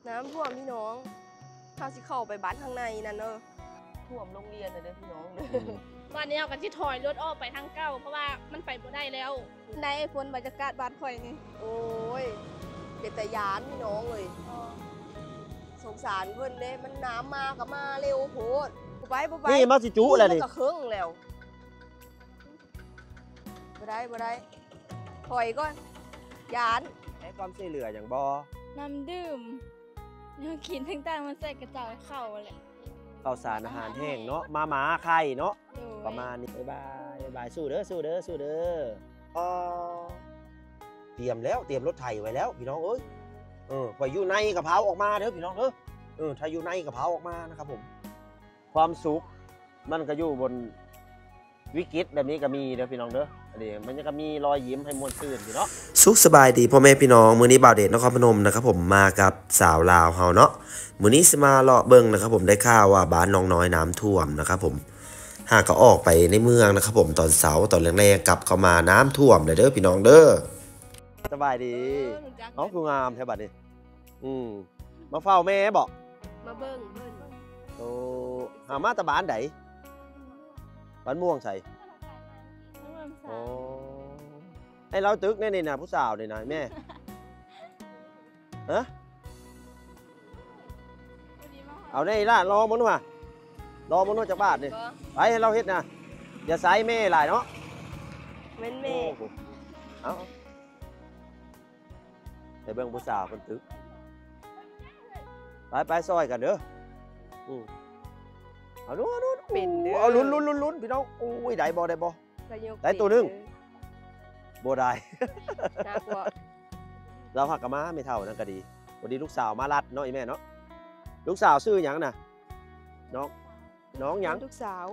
น้ำท่วมพี่น้องถ้าสิเข้าไปบ้านข้างในนั่นเนอะท่วมโรงเรียนเลยพี่น้องวันนี้เราก็จะถอยรถออกไปทางเก้าเพราะว่ามันไปบ่ได้แล้วในฝนบรรยากาศบ้านข่อยนี่โอ้ยเป็นแต่ยานพี่น้องเลยสงสารเพื่อนเด้มันน้ำมากับมาเร็วโหดไปนี่มาสิจุอะไรนี่ก็เครื่องแล้วบ่ได้ถอยก่อนยานให้ความช่วยเหลืออย่างบ่น้ำดื่มน้ำกินต่างๆมันใส่กระเจ้าเข่าแหละข้าวสารอาหารแห้งเนาะมาหมาไข่เนาะประมาณนี้บ๊ายบายสู้เด้อเตรียมรถไถไว้แล้วพี่น้องเอ้ยพออยู่ในกระเพราออกมาเด้อพี่น้องถ้าอยู่ในกระเพราออกมานะครับผมความสุขมันก็อยู่บนวิกฤตแบบนี้ก็มีเด้อพี่น้องเด้ออันนี้มันก็มีรอยยิ้มให้มวลซื่นพี่เนาะสุขสบายดีพ่อแม่พี่น้องมื้อนี้บ่าวเดชนครพนมนะครับผมมากับสาวลาวเฮาเนาะมื้อนี้สิมาเลาะเบิ่งนะครับผมได้ข่าวว่าบ้านน้องน้อยน้ำท่วมนะครับผมหากก็ออกไปในเมืองนะครับผมตอนเสาร์ตอนแรกๆกลับเข้ามาน้ำท่วมเด้อพี่น้องเด้อสบายดีน้องคืองามแท้บัดนี้มาเฝ้าแม่บ่มาเบิ่งโอ้หามาตะบ้านใดบ้านม่วงใส่โอ้ให้เราตึกนี่นะผู้สาวนี่นะแม่ฮะเอาได้ล่ะรอมันว่ารอมันจากบ้านนี่ไปให้เราเฮ็ดนะอย่าใส่แม่หลายเนาะแม่เอาไปเบิ่งผู้สาวคนตึกไปซอยกันเด้อเอาดูเป็นเด้อเอาลุ้นพี่น้องโอ้ยได้บ่ได้ตัวนึงบ่ได้น่ากลัวเราหักกะมาไม่เท่านั่นก็ดีวันนี้ลูกสาวมาลัดเนาะอีแม่เนาะลูกสาวชื่อหยังน่ะน้องหยังลูกสาว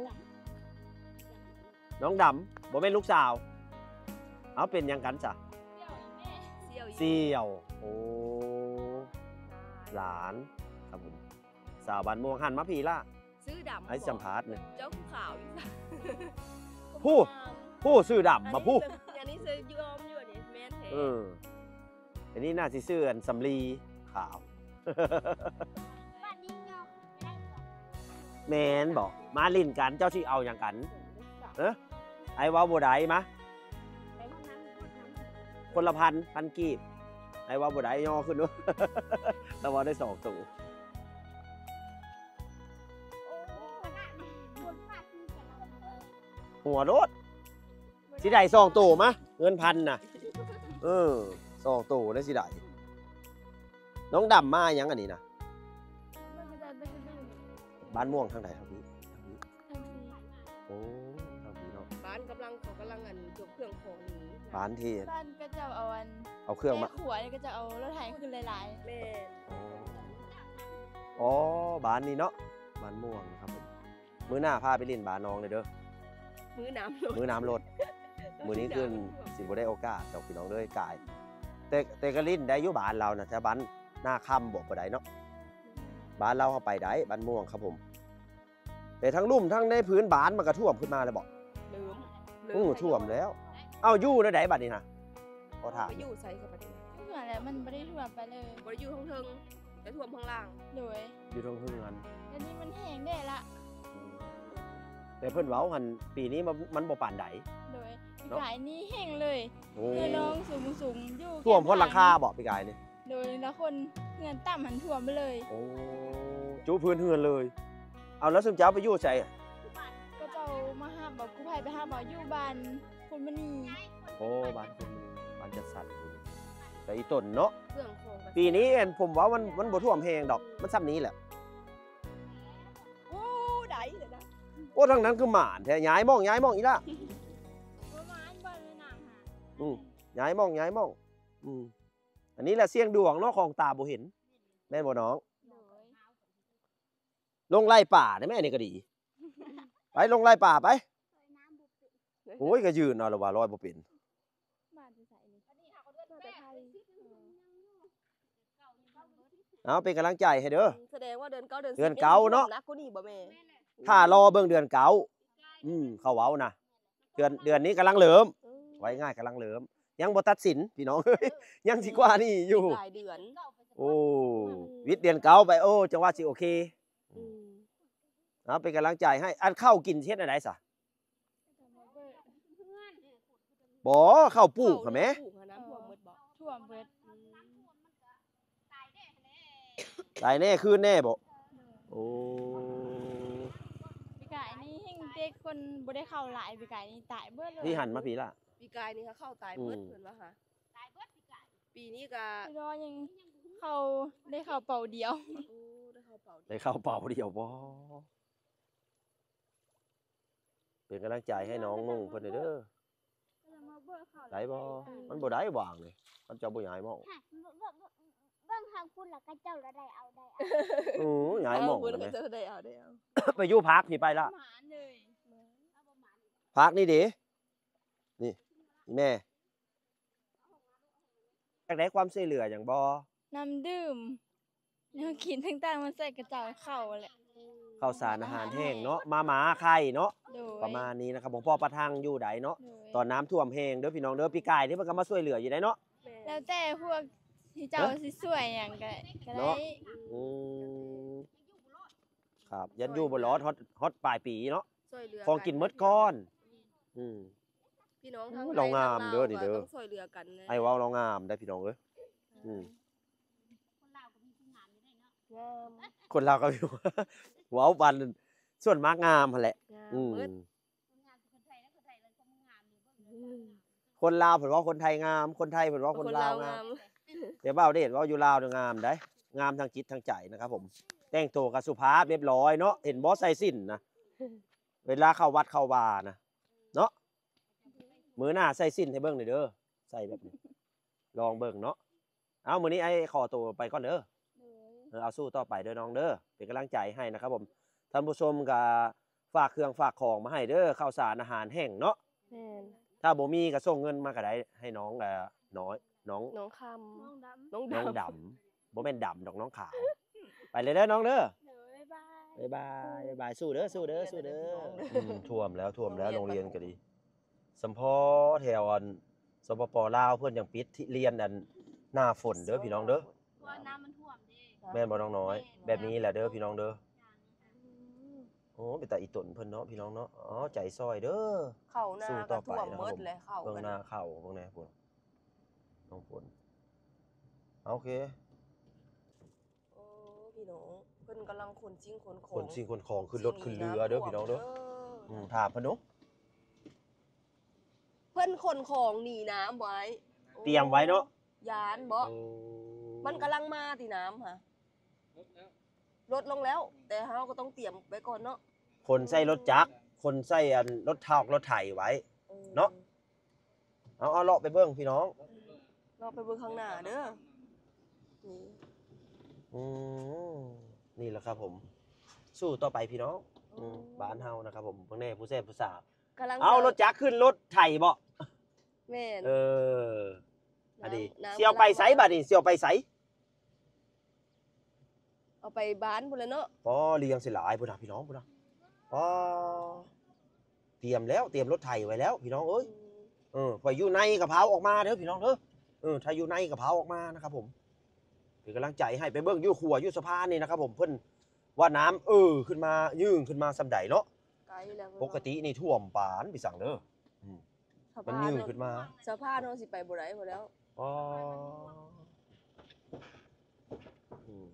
น้องดำบ่แม่นลูกสาวเอาเป็นหยังกันจ้ะเสี่ยวโอ้หลานครับผมสาวบ้านม่วงหันมาพี่ล่ะชื่อดำให้สัมภาษณ์เลยเจ้าขาวอยู่ผู้ชื่อดำมาผู้อันนี้ซื้อยอมอยู่นี่แม่นแท้อันนี้น่าสิชื่อสำลีขาวแมนบอกมาลิ้นกันเจ้าที่เอาอย่างกันไอ้ว้าวบัวได้มะคนละพันกีบไอ้ว้าวบัวได้ย่อขึ้นด้วยแต่ว่าได้2 ตัวหัวรถสิได้2 ตัวมะเงิน1,000น่ะ2 ตัวได้สิได้น้องดำมายังอันนี้นะบ้านม่วงทางไหนครับพี่โอ้ทางนี้เนาะบ้านกำลังยกเครื่องของนี้บ้านที่บ้านก็จะเอาเครื่องมาขวดก็จะเอารถไถขึ้นหลายๆแม่อ๋อบ้านนี้เนาะบ้านม่วงครับผมมื้อหน้าพาไปเล่นบ้านน้องเลยเด้อมื้อน้ำรถมื้อนี้ขึ้นสิบ่ได้โอกาสดอกพี่น้องเลยกายแต่ก็ลิ้นได้อยู่บ้านเรานะแต่บ้านหน้าค่ำบอกบ่ได้เนาะบ้านเราเข้าไปได้บ้านม่วงครับผมแต่ทั้งลุ่มทั้งในพื้นบ้านมันก็ท่วมขึ้นมาเลยบอกท่วมแล้วเอ้าอยู่ในไหนบัดนี้นะขอถามอยู่ใส่กับบัดนี้ท่วมแล้วมันไม่ได้ท่วมไปเลยบ่ได้อยู่ข้างเทิงแต่ท่วมข้างล่างเลยอยู่ตรงพื้นนั้นอันนี้มันแห้งได้ละแต่เพิ่นเว้าหันปีนี้มันบ่ปานใดเลยปีกายนี้แห้งเลยน้องสูงอยู่ท่วมเพราะราคาบ่ปีกายนี่โดยแล้วคนเงินต่ำหันท่วมไปเลยโอ้จูพื้นเฮือนเลยเอาแล้วซึมเจ้าไปอยู่ใส่ก็เจ้ามาห้ามบอกกู้ภัยไปห้ามบอกอยู่บ้านคนมณีโอ้บ้านคนบ้านจัดสรรแต่อีต้นเนาะปีนี้ผมว่ามันบ่ท่วมแห้งดอกมันซ้ำนี้แหละโอ้ได้เลยนะโอ้ทางนั้นคือหมานแท้ย้ายมองอีล่ะย้ายมองอันนี้แหละเสี่ยงดวงเนาะของตาบ่เห็นแม่นบ่น้องลงไล่ป่าได้ไหมนี่ก็ดีไปลงไล่ป่าไปโอ้ยก็ยืนเอาละว่าร้อยบ่เป็นเอาเป็นกำลังใจให้เด้อแสดงว่าเดือน9เเนาะถ้ารอเบิ่งเดือน9เขาเว้านะเดือนนี้กำลังเหลิมไว้ง่ายกำลังเหลิมยังบ่ตัดสินพี่น้องยังสิกว่านี่อยู่หลายเดือนโโอ้วิทย์เดือนเก่าไปโอ้จังหวะสิโอเคอืมเอาเป็นกำลังใจให้อันข้าวกินเช็ดอะไรซะบ่ข้าวปลูกค่ะแม่ปลูกหาน้ำท่วมหมดบ่ท่วมเบิดตายแน่คืนแน่บ่โอ้ปีกายนี่เฮงเด็กคนบ่ได้เข้าหลายปีกายนี่ตายเบิดเลยที่หันมาพี่ล่ะปีกายนี่เขาเข้าตายเบิดเพิ่นว่าค่ะปีนี้ก็พี่น้องยังเข้าได้เข้าเป่าเดียวโอ้ได้เข้าเป่าได้เข้าเป่าเดียวบ่เป็นกำลังใจให้น้องนุ่งเพิ่นเด้อได้บ่มันบ่ได้วางเลยมันจะบ่ย้ายหม้องเบิ่งทางคุณแล้วก็เจ้าละได้เอาย้ายหม้องเพิ่นแม่ก็จะได้เอาได้เอาไปอยู่พักพี่ไปละหมานเลยพักนี่ดินี่แม่อยากได้ความช่วยเหลืออย่างบ่น้ำดื่มแนวกินต่างๆมันใส่กระเจ้าเข้าแหละข้าวสารอาหารแห้งเนาะมาหมาไข่เนาะโดยประมาณนี้นะครับผมพ่อประทังอยู่ใดเนาะโดยตอนน้ำท่วมแห้งเด้อพี่น้องเด้อพี่กายที่มันก็มาช่วยเหลืออยู่ได้เนาะแล้วแต่พวกที่เจ้าสิสวยอย่างก็ได้เนาะ อืมครับยันอยู่บนล้อฮอตปลายปีเนาะช่วยเหลือของกินหมดก้อนอืมพี่น้องทั้งเรางามเด้อนี่เด้อต้องช่วยเหลือกันนะไอ้เว้าเรางามได้พี่น้องเอ้ยอืมงามคนเราวก็มี เว้าบันส่วนมากงามหั่นแหละงามอืมเบิดคนลาวเพิ่นว่าคนไทยงาม คนไทยเพิ่นว่าคนลาวงาม เดี๋ยวเบ้าได้เห็นว่าอยู่ลาวเนี่ยงามได้งามทางจิตทางใจนะครับผมแต่งตัวกับสุภาพเรียบร้อยเนาะเห็นบอสใส่สิ้นนะเวลาเข้าวัดเข้าวานะเนาะมือหน้าใส่สิ้นให้เบิ่งหน่อยเด้อใส่แบบนี้ลองเบิ่งเนาะเอามื้อนี้ไอ้ขอตัวไปก่อนเด้อเอาสู้ต่อไปเด้อน้องเด้อเป็นกำลังใจให้นะครับผมท่านผู้ชมก็ฝากเครื่องฝากของมาให้เด้อข้าวสารอาหารแห้งเนาะแม่นถ้าบ่มีก็ส่งเงินมาก็ได้ให้น้องน้อยน้องน้องคน้องดำน้องน้องดำดำบ่แม่นดำดอกน้องขาว ไปเลยเด้อน้องเด้อำบ๊ายบายบ๊ายบายสู้เด้อสู้เด้อสู้เด้อท่วมแล้วโรงเรียนก็ดีสมพอแถวอันสปปลาวเพิ่นยังปิดที่เรียนอันหน้าฝนเด้อพี่น้องเด้อเพราะว่าน้ำมันท่วมเด้แม่นบ่น้องน้อย แบบนี้แหละเด้อพี่น้องเด้อโอ้เป็นตาอีตนเพิ่นเนาะพี่น้องเนาะอ๋อใจซอยเด้อเข้าหน้าสู้ต่ก็อไปท่วมนะครับเมิดผมเลยเข้าเบิ่งกันหน้าเข้าเบิ่งแหน่พุ่นน้องฝนโอเคโอ้พี่น้องเพิ่นกำลังขนสิ่งขนของคนสิ่งคนของขึ้นรถขึ้นเรือเด้อพี่น้องเด้อถามเพิ่นเนาะเพิ่นขนของหนีน้ำไว้เตรียมไว้เนาะยานบ่มันกำลังมาติน้ำค่ะลดลงแล้ว แต่เฮาก็ต้องเตรียมไว้ก่อนเนาะคนใส่รถจักรคนใส่อันรถเทากรถไถไว้ เนาะ เอาเลาะไปเบิ่งพี่น้องเราไปเบิ่งข้างหน้าเด้อนี่อืมนี่แหละครับผม สู้ต่อไปพี่น้องบ้านเฮานะครับผมเบิ่งแน่ผู้แซ่บผู้สาวกำลังเอารถจักรขึ้นรถไถบ่แม่นเอออันนี้น้ำเสี่ยวไปไสบัดนี้เสี่ยวไปไสเอาไปบ้านพุ่นแล้วเนาะปอเลี้ยงสิหลายพุ่นน่ะพี่น้องพุ่นน่ะปอเตรียมแล้วเตรียมรถไถไว้แล้วพี่น้องเอ้ยพออยู่ในกระเพราออกมาเด้อพี่น้องเด้อถ้าอยู่ในกระเพราออกมานะครับผมเป็นกำลังใจให้ไปเบิ่งอยู่ขัวอยู่สะพานนี่นะครับผมเพิ่นว่าน้ำขึ้นมายื่นขึ้นมาสำใดเนาะไกลแล้วปกตินี่ท่วมปานพี่สั่งเด้อมันยื่นขึ้นมาสภาพเฮาสิไปบ่ได้พุ่นแล้วอ๋ออืม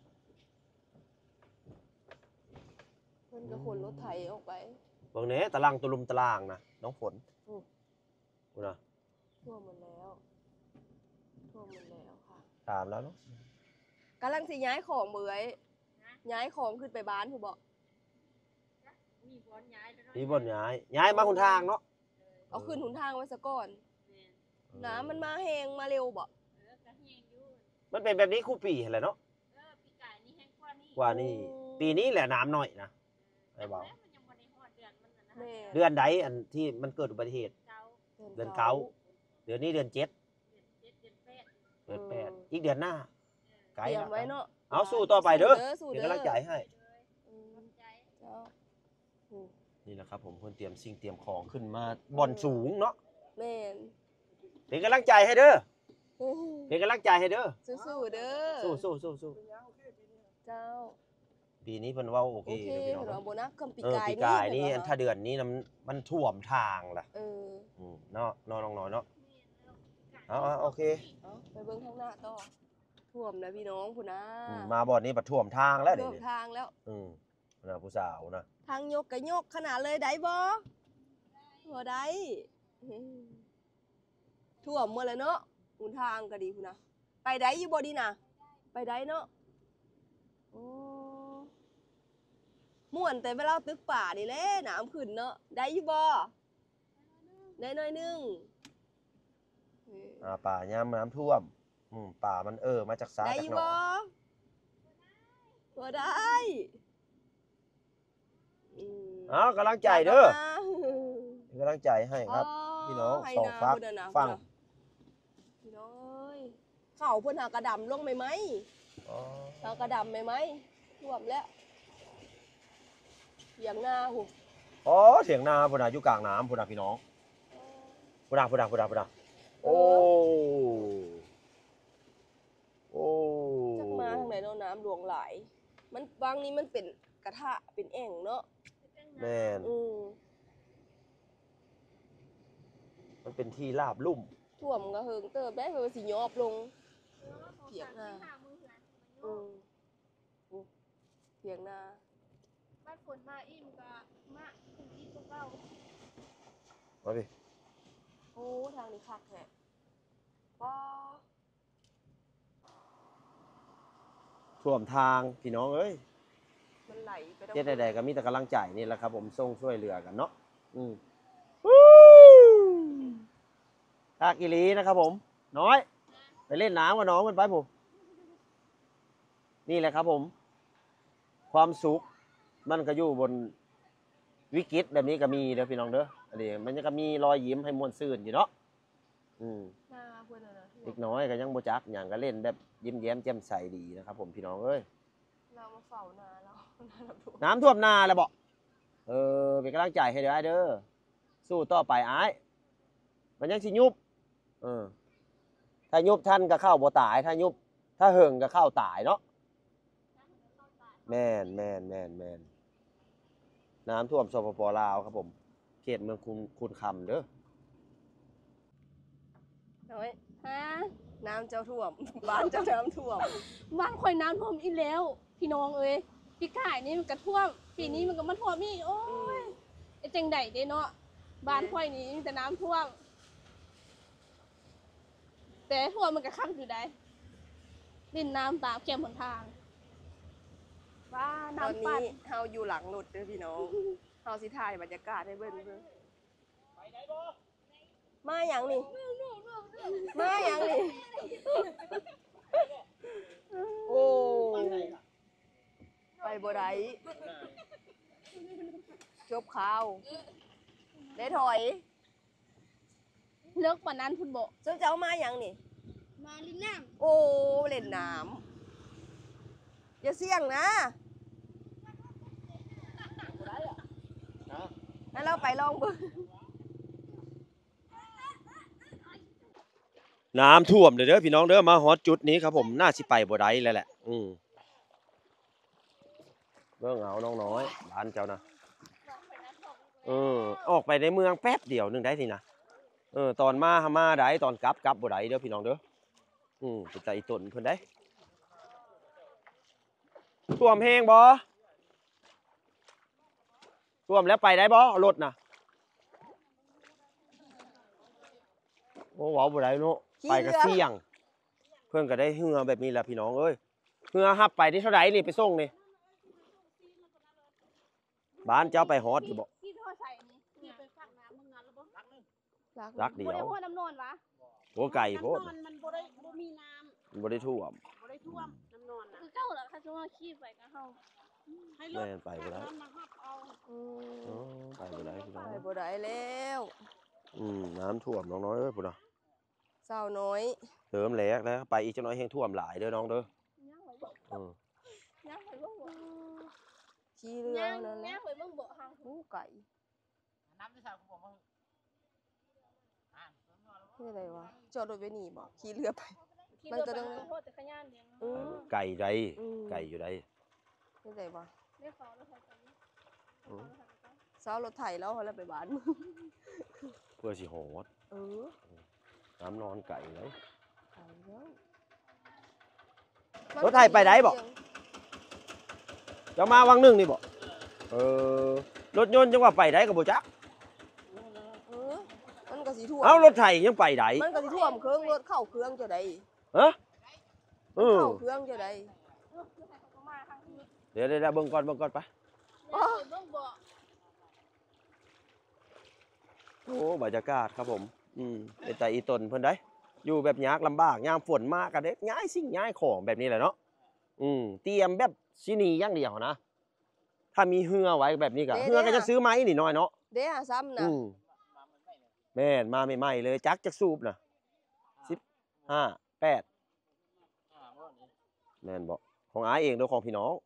เพิ่นก็ขนรถไถออกไปเบิ่งแหน่ตารางตุลุมตารางนะน้องฝนอืมพุ่นน่ะท่วมหมดแล้วท่วมหมดแล้วค่ะถามแล้วเนาะกำลังสิย้ายของเบยย้ายของขึ้นไปบ้านผู้บ่มีบอลย้ายแล้วเนาะมีบ่นย้ายมาคนทางเนาะเอาขึ้นหนทางไว้ซะก่อน น้ำมันมาแหงมาเร็วบ่ก็แห้งอยู่มันเป็นแบบนี้คู่ปีแหละเนาะปีกายนี่แห้งกว่านี้กว่านี่ปีนี้แหละน้ำน้อยนะไอ้บ่าวมันยังบ่ได้ฮอดเดือนมันน่ะนะแม่เดือนใดอันที่มันเกิดอุบัติเหตุเจ้าเดือนเก้า เดือนนี้เดือนเจ็ดเดือน7เดือน8 เดือนแปดอีกเดือนหน้าไกลเตรียมนะไว้เนาะเอาสู้ต่อไปเด้อสู้เป็นเด้อกำลังใจให้อืมเจ้าอืมนี่แหละครับผมเพิ่นเตรียมสิ่งเตรียมของขึ้นมาบ่อนสูงเนาะแม่นเป็นกำลังใจให้เด้อเฮ็เป็นกำลังใจให้เด้อสู้ๆเด้อสู้เจ้าปีนี้เพิ่นเว้าโอโอเคเคเด้อพี่น้องเพิ่นเนาะว่าบ่นะคำปีเออกายปีนี่กายนี่เพิ่ว่าถ้าเดือนนี้มันท่วมทางล่ะเออเนาะน้องน้อยเนาะเอาโอเคเอาไปเบิ่งข้างหน้าต่อท่วมแล้วพี่น้องพุ่นนะมาบ่อนนี้บัดท่วมทางแล้วเดี๋ท่ยว วมนี้ทางแล้วนะผู้สาวนะทางยกก็ยกขนาดเลยได้บ่บ่ได้ท่วมหมดแล้วเนาะหุนทางก็ดีพุ่นนะไปได้อยู่บ่ดีน่ะไปได้เนาะโอ้ม่วนแต่เวลาตึกป่านี่แหละน้ำขึ้นเนาะได้อยู่บ่ได้หน่อยนึงป่ายามน้ำท่วมป่ามันมาจากซ้ายได้จากอยู่หนอบ่งบ่ได้กำลังใจเด้อจัดกเป็มานกำลังใจให้ครับ พี่น้องให้สองนาฟักเพิ่นน่ะฟังพี่น้องเอ้ยเข้าเพิ่นหากระดำลงไหมไหมอ๋อหากระดำไหมไหมท่วมแล้วเสียงหน้าหุบอ๋อเถียงนาพุ่นน่ะอยู่กลางน้ำพุ่นน่ะพี่น้องพุ่นน่ะโอ้จักมาทางไหนเนาะน้ำหลวงหลาย มันบางนี้มันเป็นกระทะเป็นแอ่งเนาะแม่นมันเป็นที่ราบลุ่มท่วมก็เฮิงเติบได้เพิ่นสิยอบลงเสียงหน้าเสียงหน้าบ้านฝนมาอิ่มก็มาขึ้นอีกกว่าเก่ามาพี่โอ้ทางนี้คักแท้ว้าท่วมทางพี่น้องเอ้ยมันไหลไปเฮ็ดใดๆก็มีแต่กำลังใจนี่แหละครับผมส่งช่วยเหลือกันเนาะทากอีหลีนะครับผม น้อยไปเล่นน้ำกับน้องกันไปผมนี่แหละครับผม ความสุขมันก็อยู่บนวิกฤตแบบนี้ก็มีเด้อพี่น้องเด้ออันนี้มันก็มีรอยยิ้มให้มวลซื่นอยู่เนาะหน้าเพิ่นน่ะนะเด็กน้อยก็ยังบ่จักหยังก็เล่นแบบยิ้มแย้มแจ่มใสดีนะครับผมพี่น้องเอ้ยเรามาเฝ้านาเราน้ำท่วมนาแล้วบ่เป็นกำลังใจให้เด้อเด้อสู้ต่อไปอ้ายมันยังสิยุบถ้ายุบท่านก็เข้าบ่ตายถ้ายุบถ้าเหิงก็เข้าตายเนาะแม่นน้ำท่วมสปปลาวครับผมเขตเมืองคุณคำเด้อน้อยฮะน้ำเจ้าท่วม บ้านเจ้าน้ำท่วมบ้านข่อยน้ำท่วมอีกแล้ว พี่น้องเอ้ยปีกายนี่มันก็ท่วมปีนี้มันก็มาท่วมอีกโอ้ยไอ้จังใดเด้เนาะบ้านข่อยนี่มีแต่น้ำท่วม แต่ท่วมมันก็คักอยู่ได้ดินน้ำตามแคมหนทางว่าตอนน้ำปันี้ดเฮาอยู่หลังรถเด้อพี่น้อง เฮาสิถ่ายบรรยากาศให้เบิ่งมาหยังนี่ มาหยังนี่ โอ้ไปบ่ได้จบข่าว ได้ถอยเลิกปานนั้นพุ่นบ่เจ้ามาหยังนี่มาลินน้โอ้เล่นน้ำอย่าเสี่ยงนะงั้นเราไปลองเบิ่งน้ำท่วมเด้อพี่น้องเด้อมาฮอดจุดนี้ครับผมน่าสิไปบ่ได้แล้วแหละเบิ่งเอาน้องน้อยบ้านเจ้านะออกไปในเมืองแป๊บเดียวนึงได้สินะตอนมาได้ตอนกลับบ่ได้เด้อพี่น้องเด้อไปใจต้นเพิ่นได้ท่วมแห้งบ่ท่วมแล้วไปได้บ่รถน่ะโอ้ว้าวบ่ได้เนาะไปก็เสี่ยงเพิ่นก็ได้เหือแบบนี้แหละพี่น้องเอ้ยเหือฮับไปได้เท่าไหร่นี่ไปส่งนี่บ้านเจ้าไปฮอดอยู่บ่ที่ท่อใส่นี่ที่ไปฝากน้ำมึงงานแล้วบ่รักเดีบ่ยได้วพ่อน้ำนอนวะโอ้ไก่โพดน้ำนอนมันบ่มีน้มันบ่ได้ท่วมำบ่ได้ท่วมน้ำนอนนะคือเจ้าเหรอคะจะว่าขี้ไปกับเฮาให้รถแม่นไปบ่ได้น้ำมาหับเอาไปบ่ได้พี่น้องไปบ่ได้แล้วน้ำท่วมน้องน้อยเอ้ยพุ่นน่ะสาวน้อยเติมแหลกแล้วไปอีกจังน้อยแห้งท่วมหลายเด้อน้องเด้ย่างไว้บ่อย่างไว้บ่บ่ขี่เรือย่าง นั่นแหละย่างไว้เบิ่งบ่เฮาหูไก่น้ำที่ใส่ผมบอกว่าหูนี่อะไรวะจอดรถไว้นี่บ่ขี่เรือไปขี่มันรถก็ไปต้องขอโทษจักรยานเดียวอืมไก่ใดอืมไก่อยู่ใดนี่อะไรวะเรียกเขาแล้วใครไปนี่อืมเช้ารถไถแล้วเขาแล้วไปบ้านเพื่อสิโหดเออน้ำนอนไก่เลยไปแล้วรถไถไปได้บ่ จะมาวังหนึ่งนี่บ่รถยนต์จังว่าไปได้กับบ่จักเออมันก็สิท่วมเอ้ารถไถยังไปได้มันก็สิท่วมเครื่องรถเข้าเครื่องจะได้ฮะเข้าเครื่องจะได้เดี๋ยวเบิ่งก่อนไปเบิ่งบ่โอ้บรรยากาศครับผมเป็นแต่อีตนเพิ่นได้อยู่แบบยากลำบากยามฝนมาก็เด้ย้ายสิ่งย้ายของแบบนี้แหละเนาะเตรียมแบบสิหนีอย่างเดียวนะถ้ามีเหือไว้แบบนี้ก็เหือก็จะซื้อไม้นี่น้อยเนาะเด้หาซ้ำนะแม่นมาใหม่ๆเลยจักสูบนะ15 8แม่นบ่ของอ้ายเองโดยของพี่น้อง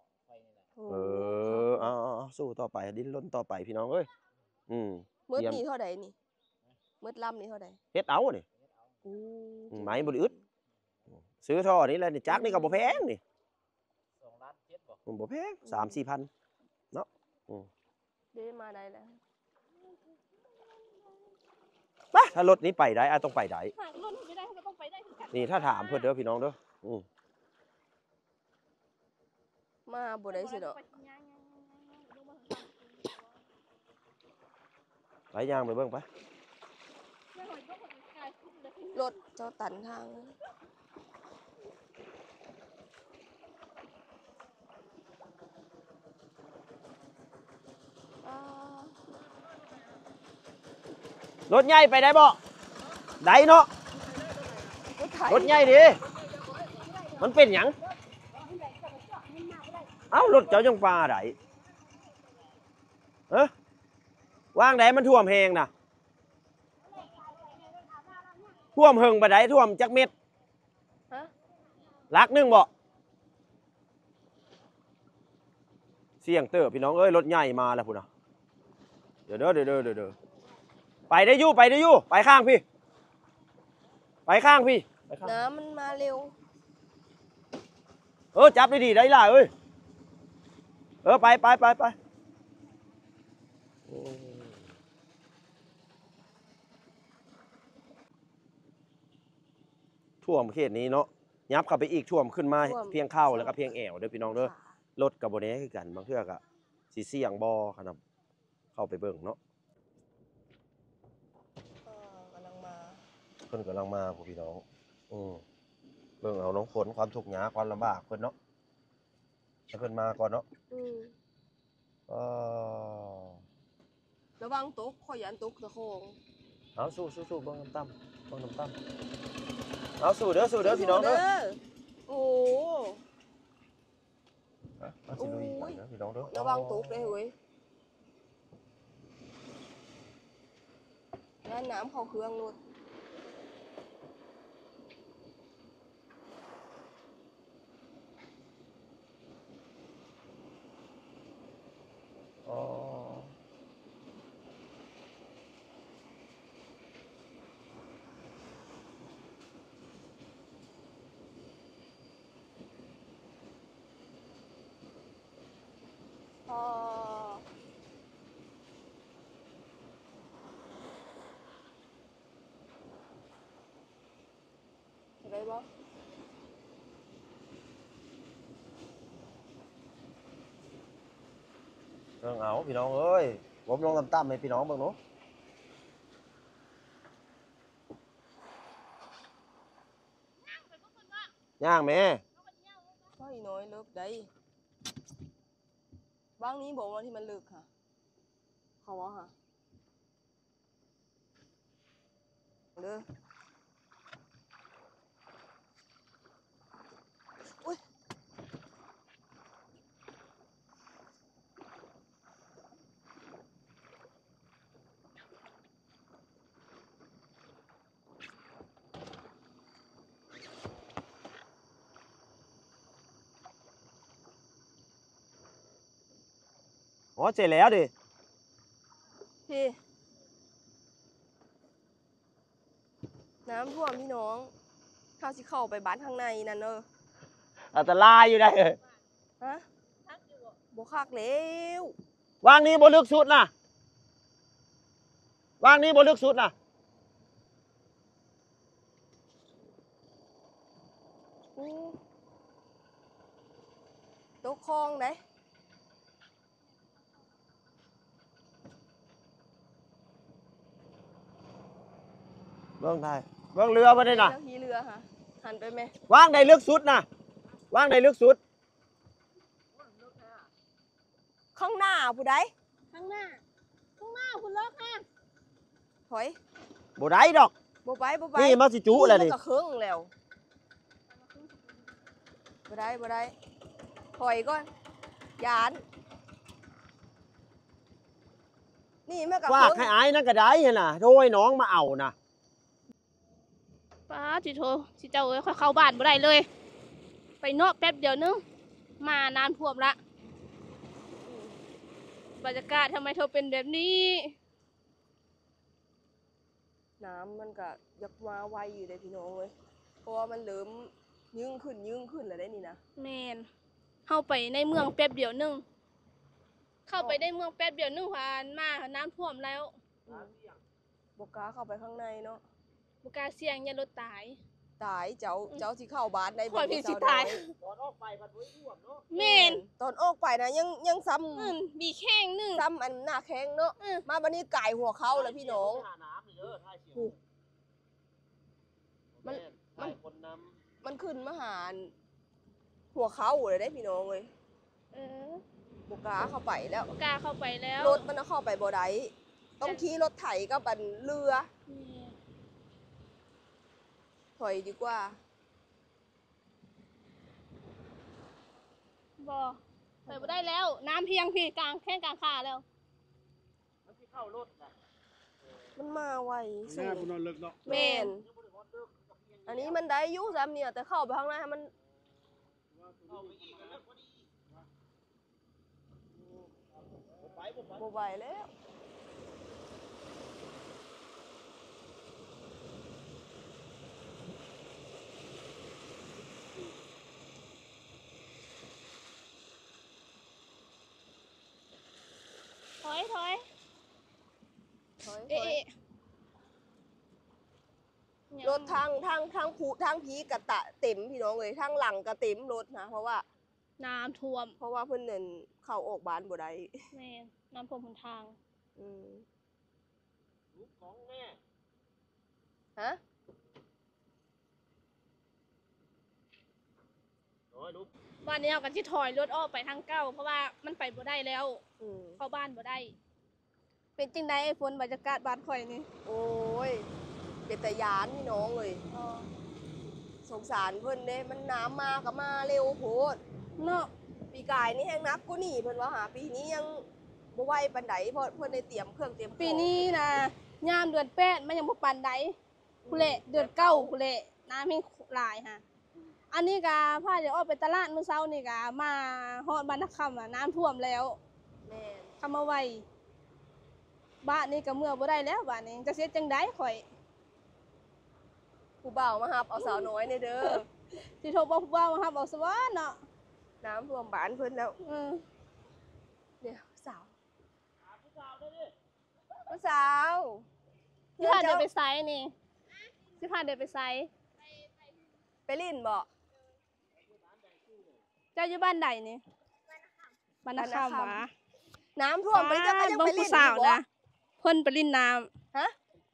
เอาสู้ต่อไปดิ้นรนต่อไปพี่น้องเอ้ยมืดเตรียมนี่เท่าใดนี่มืดลำนี่เท่าใดเฮ็ดเอานี่ไม้บ่ได้อึดซื้อท่อนี่แหละนี่จักนี่ก็บ่แพงนี่2 ล้าน 7บ่แพง 3-4 พันเนาะเด้มาได้แล้วไปถ้ารถนี้ไปได้อ้ายต้องไปได้หากรถไม่ได้ก็ต้องไปได้คือกันนี่ถ้าถามเพิ่นเด้อพี่น้องเด้อมาบ่ได้สิเนาะไปย่างไปเบิ่งไปรถเจ้าตันทางอ่ารถใหญ่ไปได้บ่ได้เนาะรถไถรถใหญ่ดิมันเป็นหยังเอ้ารถเจ้าจังปลาได้วางไหนมันท่วมแหงน่ะท่วมเฮิงไปได้ท่วมจักเม็ดฮะลักหนึงบ่เสี่ยงเตอพี่น้องเอ้ยรถใหญ่มาแล้วพุ่นน่ะเดี๋ยวไปได้อยู่ไปข้างพี่ไปข้างพี่ไปข้างน้ำมันมาเร็วจับได้ดีได้ล่ะเอ้ยไปท่วมเขตนี้เนาะยับเข้าไปอีกท่วมขึ้นมาท่วมเพียงเข้าแล้วก็เพียงแอวเด้อพี่น้องเด้อรถกับโบเน่คือกันบางเทื่อก็สิเสี่ยงบ่ขนาดเข้าไปเบิ่งเนาะกำลังมาเพิ่นกำลังมาพี่น้องเบิ่งเอาน้องฝนความทุกข์ยากความลำบากเพิ่นเนาะให้เพิ่นมาก่อนเนาะระวังตกข่อยยันตกตะโคงเอาสู้เบิ่งน้ำตั้มเอาสู้เด้อพี่น้องเด้อโอ้เอาสิลุยไปเด้อพี่น้องเด้อระวังตกเลยเว้ยแล้วน้ำเข้าเครื่องรถอ๋อพอเห็นไหมบ่เรื่องเอาพี่น้องเอ้ยผมลงน้ำตั้มให้พี่น้องเบิ่งเนาะย่างแม่ว่าอีน้อยเลิกได้บางนี้บอกว่าที่มันเลิกค่ะเขาว่าค่ะเด้ออุ้ยอ๋อเสร็จแล้วดิพี่น้ำท่วมพี่น้องเข้าสิเข้าไปบ้านข้างในนั่นอันตรายอยู่ได้เลยฮะบ่คักแล้ววางนี้บ่ลึกสุดนะวางนี้บ่ลึกสุดนะอู้ตกคลองไหนเบิ่งได้เบิ่งเรือบ่ได้น่ะแล้วฮีเรือค่ะหันไปไหมวางได้ลึกสุดนะวางได้ลึกสุดข้างหน้าผู้ใดข้างหน้าคุณเลิกค่ะถอยบ่ได้ดอกบ่ไปบ่ไปนี่มาสิจุแล้วนี่มันก็เครื่องแล้วบ่ได้ถอยก่อนยานนี่มันก็ว่าเครื่องให้อายนั่นก็ได้หั่นน่ะโดยน้องมาเอาน่ะป้าจิโทสิเจ้าเอ้ยค่อยเข้าบ้านบ่ได้เลย ไปนอกแป๊บเดียวนึงมาน้ำท่วมละบรรยากาศทำไมเธอเป็นแบบนี้น้ำมันก็ยักมาไวอยู่เลยพี่น้องเว้ยเพราะว่ามันเริ่มยิ่งขึ้นแล้วได้นี่นะแมนเข้าไปในเมืองแป๊บเดียวนึงเข้าไปในเมืองแป๊บเดียวนึงผ่านมาน้ำท่วมแล้วบกล้าเข้าไปข้างในเนาะบุกล้าเสี่ยงอย่ารถตายตายเจ้าสิเข้าบ้านได้ข่อยพี่สิเจ้ตายน้อตอนออกไปพัดไว้ท่วมเนาะแมนตอนออกไปนะยังซ้มีแข้งนึงำซ้ำอันหน้าแข้งเนาะมาบันนี้ไก่หัวเข้าแล้วพี่น้อง มันคนนมันขึ้นมาหาหัวเข้าเลยได้พี่น้องเลยเออบกล้าเข้าไปแล้วบุกล้าเข้าไปแล้วรถมันเอาเข้าไปบ่ได้ต้องขี่รถไถกับบันเรือแม่นถอยดีกว่าบ่ไปบ่ได้แล้ว น้ำเพียงพี่กลางแค่กลางขาแล้วำมันสิเข้ารถน่ะมันมาไวสูหน้าง บุญนอนเลิกเนาะแม่นอันนี้มันได้อยุ่ซ้ำเนี่ยแต่เข้าไปข้างในให้มันเข้าไปอีกแล้วพอดีบ่ไปบ่ไหวแล้วถอยถอยเอ๊ะรถทางผีกระตะเต็มพี่น้องเลยทางหลังกระเต็มรถนะเพราะว่าน้ำท่วมเพิ่นเน้นเข้าออกบ้านบ่ได้แม่นน้ำท่วมหนทางอืมลูกของแม่ฮะน้อยลูกวันนี้เอากันที่ถอยรถออกไปทางเก้าเพราะว่ามันไปบ่ได้แล้วอืมเข้าบ้านบ่ได้ เป็นจริงไดไอ้ฝนบรรยากาศบ้านข่อยนี่โอ้ยเป็นตะยานพี่น้องเลยสงสารเพิ่นเด้มันน้ำมาก็มาเร็วโพดเนาะปีกายนี่แห้งนักกูนี่เพิ่นว่าหาปีนี้ยังบ่ไหวปานใดเพราะเพิ่นได้เตรียมเครื่องเตรียมของปีนี้นะยามเดือน8มันยังบ่ปานใดผู้เละเดือน9ผู้เละน้ำมีหลายฮะอันนี้ก็พาเดี๋ยวออกไปตลาดมื้อเช้านี่ก็มาฮอดบ้านนักคำน้ำท่วมแล้วแม่นคำมาไวบ้านนี้ก็เมื่อบ่ได้แล้วบ้านนี้จะเสียจังไดข่อยผู้บ่าวมารับเอาสาวน้อยในเด้อสิโทรบอกผู้ว่ามารับเอาซะว่าเนาะน้ำท่วมบ้านเพิ่นแล้ว เนี่ยสาวผู้สาวสิพาเดี๋ยวไปไซนี่สิพาเดี๋ยวไปไซไปลิ้นบ่เจ้าอยู่บ้านใดนี่บ้านนักข่าวหวาน้ำท่วมไปจะก็ยังไปลิ้นสาวอยู่บ่นะเพิ่นไปลิ้นน้ำฮะ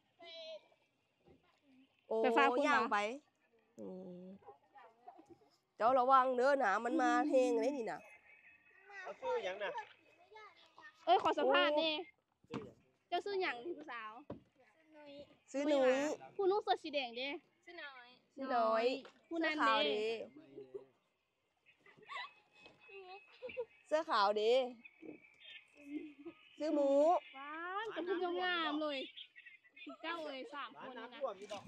โอ้ไปฝากคุณหมาย่างไปอืมเจ้าระวังเด้อน้ำมันมาแห้งเลยนี่น่ะเอาชื่อหยังน่ะเอ้ยขอสัมภาษณ์นี่เจ้าซื้อหยังนี่ผู้สาวซื้อหนุยผู้นุ่งเสื้อสีแดงเด้ซื้อน้อยผู้นั้นเสื้อขาวเด้เด้เสื้อขาวเด้ซื้อหมูว้านกับผู้งามๆเลยเจ้าเอ้ย3 บ้าคน นนี่น้ำนะท่วมอยู่บ่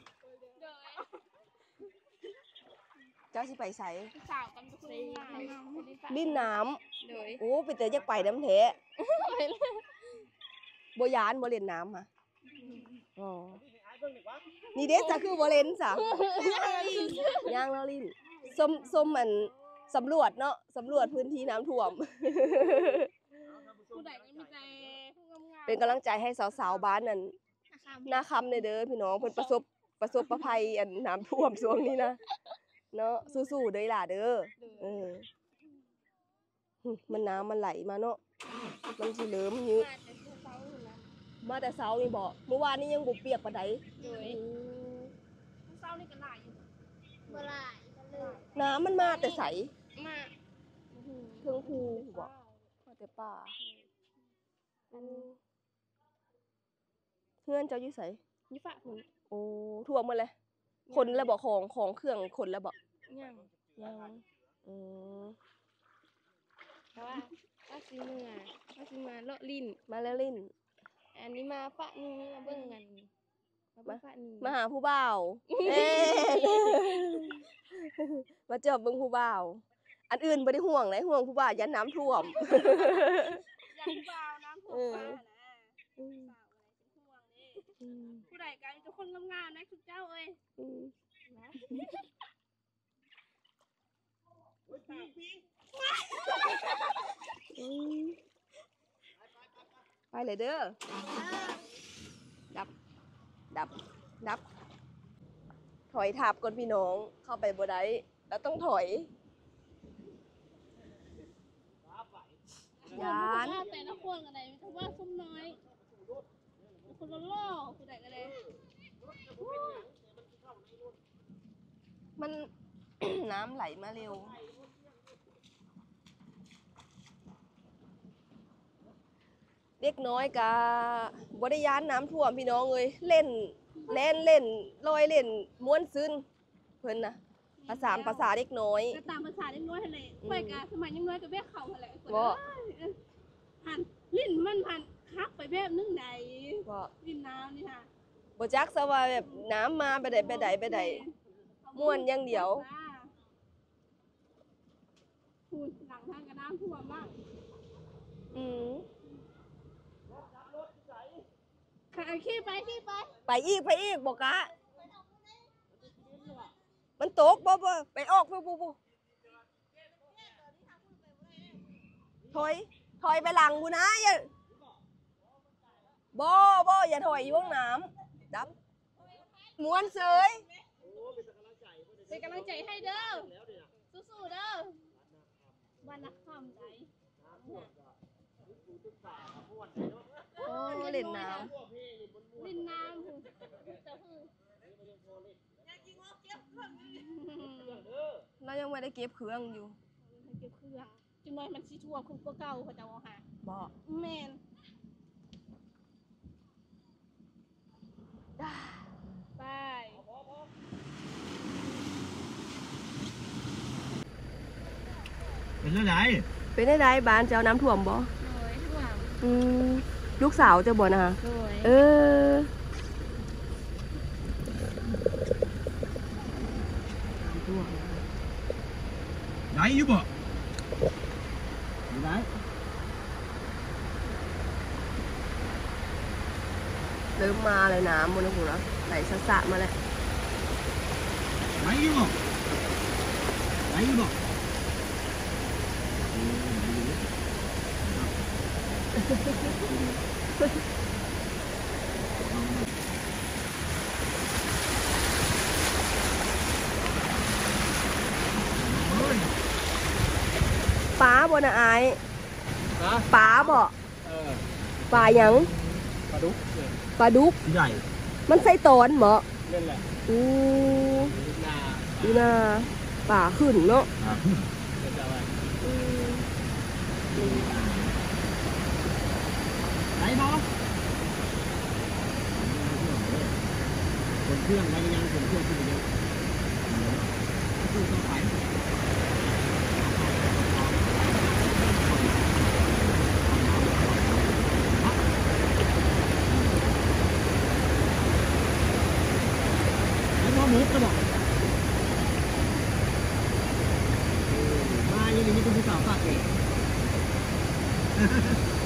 เจ้าสิไปใส่สาวกันกับผู้งามลิ้นน้เลยำโอ้ไปแต่จะไปน้ำแท้บ่ยานบ่เล่นน้ำค่ะอ๋อนี่ให้อายนี่เด็ดจะคือบ่เล่นจ้ะย่างแล้วลิ้นส้มมันสำรวจเนาะสำรวจพื้นที่น้ำท่วมผู้ใดก็มีแต่ผู้งามๆเป็นกำลังใจให้สาวๆบ้านนั่นนาคำเด้อพี่น้องเพิ่นประสบประภัยอันน้ำท่วมช่วงนี้นะเนาะสู้ๆเด้อล่ะเด้อมันน้ำมันไหลมาเนาะมันสิเหลิมยื้อมาแต่เช้านี่บ่เมื่อวานนี้ยังบ่เปียกปานใดเศร้านี่ก็หลายอยู่บ่หลายก็เลยน้ำมันมาแต่ใสมาเทิงภูบ่มาแต่ป่าเพื่อนเจ้าอยู่ไสนี่ฝากคุณโอ้ท่วมหมดเลยคนแล้วบ่ของเครื่องคนแล้วบ่ยังยังอืมเพราะว่าซื้อมาเลาะลิ้นมาแล้วลิ้นอันนี้มาฝะนึงมาเบิ่งกันมาเบิ่งฝะนึงมาหาผู้บ่าวเอ้มาเจอเบิ่งผู้บ่าวอันอื่นบ่ได้ห่วงเลยห่วงผู้บ่าวยันน้ำท่วมยังเบาน้ำท่วมป้านะสาวอะไรเป็นห่วงนี่ผู้ใดกันทุกคนงามๆนะทุกเจ้าเอ้ยนะไปเลยเด้อดับถอยทับก่อนพี่น้องเข้าไปบ่ได้แล้วต้องถอยยานว่าแต่ละคนกันไหนมีแต่ว่าส้มน้อยคนละล่อผู้ใดกันเลยมัน น้ำไหลมาเร็วเด็กน้อยกะบ่ได้ย้านน้ำท่วมพี่น้องเอ้ยเล่นลอยเล่นม้วนซึ้นเพิ่นน่ะภาษาเด็กน้อยก็ตามภาษาเล็กน้อยทะเลไปกะสมัยยังน้อยก็แบกเข่าทะเลบ่หันลิ้นมันหันคักไปแบบนึงไหนบ่ลิ้นน้ำนี่ค่ะบ่จักซะว่าแบบน้ำมาไปใดม่วนอย่างเดียวพูดหลังทางกับน้ำท่วมมากอืมค่ะขี่ไปไปอีกบ่กะมันตกบ่ไปออกปูถอยไปหลังกูนะอย่าบ่อย่าถอยอยู่ห้องน้ำดับม้วนเสยเป็นกำลังใจให้เด้อสู้ๆเด้อวันนักความใจโอ้เล่นน้ลิ้นน้ำำเรายังไม่ได้เก็บเครื่องอยู่เก็บเครื่องจังน้อยมันสิท่วมคือเก่าเขาจะเอาหาบ่แม่นไปเป็นจังได๋เป็นได้บ้านเจ้าน้ำท่วมบ่โดยท่วมลูกสาวเจ้าบ่นะโดยเออได้อยู่บ่ได้เริ่มมาเลยน้ำมันนะคุณนะไหลสะๆมาแล้วได้อยู่บ่ได้อยู่บ่ป้าบ่นะอายฮะป้าบ่ ปลาหยังปลาดุกปลาดุกใหญ่มันใส่ตอนบ่เล่นแหละอู้หน้าดูน่าป่าขึ้นเนาะเป็นอะไรไหนบ่คนเครื่องไปยังคนเครื่องขึ้นไปเยอะตู้ต้องไปแล้วหมูกระบอกมาอย่างนี้เป็นผู้สาวฝากเอง